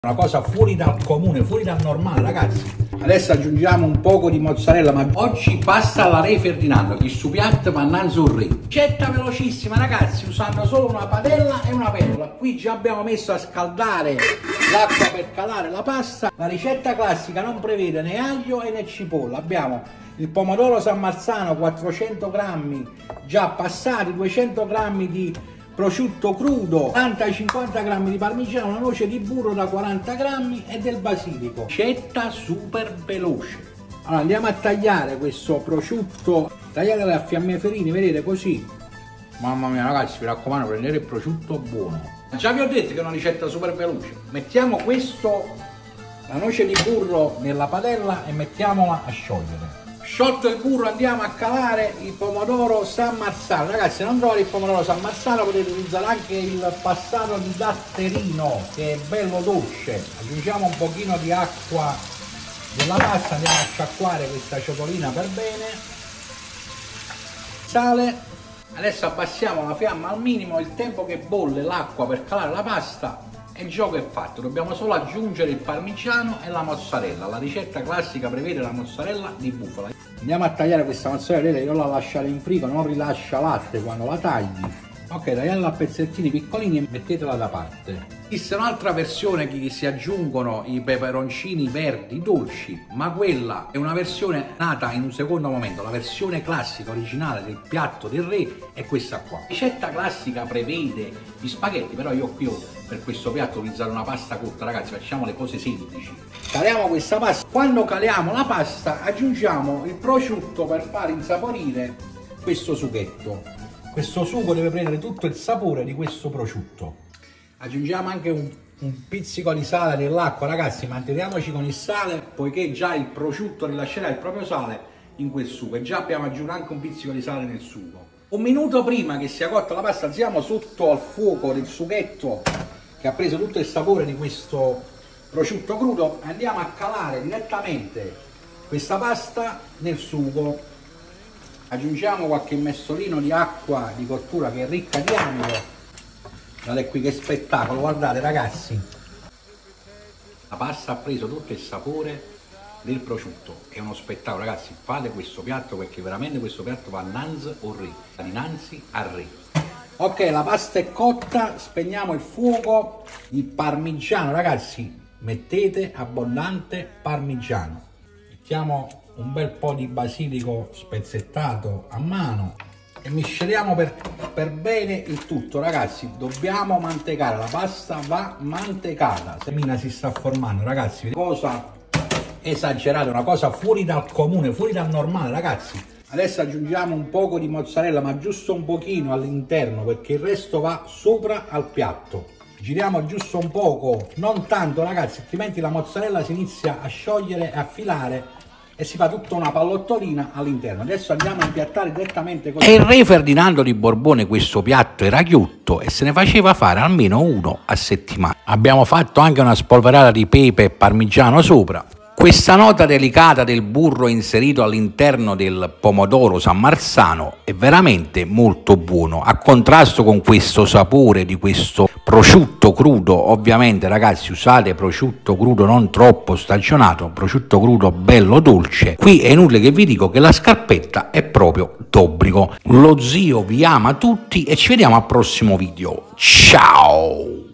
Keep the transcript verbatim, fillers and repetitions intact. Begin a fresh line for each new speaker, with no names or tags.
Una cosa fuori dal comune, fuori dal normale, ragazzi. Adesso aggiungiamo un poco di mozzarella, ma oggi passa alla Re Ferdinando, che su piatto mannanzi un re. Ricetta velocissima, ragazzi, usando solo una padella e una pentola. Qui già abbiamo messo a scaldare l'acqua per calare la pasta. La ricetta classica non prevede né aglio né cipolla. Abbiamo il pomodoro San Marzano, quattrocento grammi già passati, duecento grammi di prosciutto crudo, quaranta cinquanta grammi di parmigiano, una noce di burro da quaranta grammi e del basilico. Ricetta super veloce. Allora andiamo a tagliare questo prosciutto, tagliatelo a fiammeferini, vedete, così. Mamma mia ragazzi, vi raccomando, prendete il prosciutto buono. Già vi ho detto che è una ricetta super veloce. Mettiamo questo, la noce di burro nella padella e mettiamola a sciogliere. Sciolto il burro andiamo a calare il pomodoro San Marzano. Ragazzi, se non trovate il pomodoro San Marzano potete utilizzare anche il passato di datterino, che è bello dolce. Aggiungiamo un pochino di acqua della pasta, andiamo a sciacquare questa ciotolina per bene. Sale. Adesso abbassiamo la fiamma al minimo, il tempo che bolle l'acqua per calare la pasta e il gioco è fatto. Dobbiamo solo aggiungere il parmigiano e la mozzarella. La ricetta classica prevede la mozzarella di bufala. Andiamo a tagliare questa mozzarella, vedete, io la lasciare in frigo, non rilascia latte quando la tagli. Ok, tagliatela a pezzettini piccolini e mettetela da parte. Esiste un'altra versione che si aggiungono i peperoncini verdi dolci, ma quella è una versione nata in un secondo momento. La versione classica originale del piatto del re è questa qua. La ricetta classica prevede gli spaghetti, però io qui ho, per questo piatto ho utilizzato una pasta cotta. Ragazzi, facciamo le cose semplici. Caliamo questa pasta. Quando caliamo la pasta aggiungiamo il prosciutto per far insaporire questo sughetto. Questo sugo deve prendere tutto il sapore di questo prosciutto. Aggiungiamo anche un, un pizzico di sale nell'acqua, ragazzi, manteniamoci con il sale, poiché già il prosciutto rilascerà il proprio sale in quel sugo e già abbiamo aggiunto anche un pizzico di sale nel sugo. Un minuto prima che sia cotta la pasta alziamo sotto al fuoco del sughetto che ha preso tutto il sapore di questo prosciutto crudo e andiamo a calare direttamente questa pasta nel sugo. Aggiungiamo qualche mestolino di acqua di cottura che è ricca di amido. Guardate qui che spettacolo, guardate ragazzi. La pasta ha preso tutto il sapore del prosciutto, è uno spettacolo, ragazzi. Fate questo piatto perché veramente questo piatto va nanzi o re, dinanzi al re. Ok, la pasta è cotta, spegniamo il fuoco. Il parmigiano, ragazzi, mettete abbondante parmigiano. Mettiamo un bel po' di basilico spezzettato a mano e misceliamo per, per bene il tutto, ragazzi. Dobbiamo mantecare, la pasta va mantecata. Semina si sta formando, ragazzi, cosa esagerata, una cosa fuori dal comune, fuori dal normale, ragazzi. Adesso aggiungiamo un poco di mozzarella, ma giusto un pochino all'interno, perché il resto va sopra al piatto. Giriamo giusto un poco, non tanto, ragazzi, altrimenti la mozzarella si inizia a sciogliere e a filare e si fa tutta una pallottolina all'interno. Adesso andiamo a impiattare direttamente così. E il re Ferdinando di Borbone questo piatto era chiutto e se ne faceva fare almeno uno a settimana. Abbiamo fatto anche una spolverata di pepe e parmigiano sopra. Questa nota delicata del burro inserito all'interno del pomodoro San Marzano è veramente molto buono, a contrasto con questo sapore di questo prosciutto crudo. Ovviamente, ragazzi, usate prosciutto crudo non troppo stagionato, prosciutto crudo bello dolce. Qui è inutile che vi dico che la scarpetta è proprio d'obbligo. Lo zio vi ama tutti e ci vediamo al prossimo video. Ciao!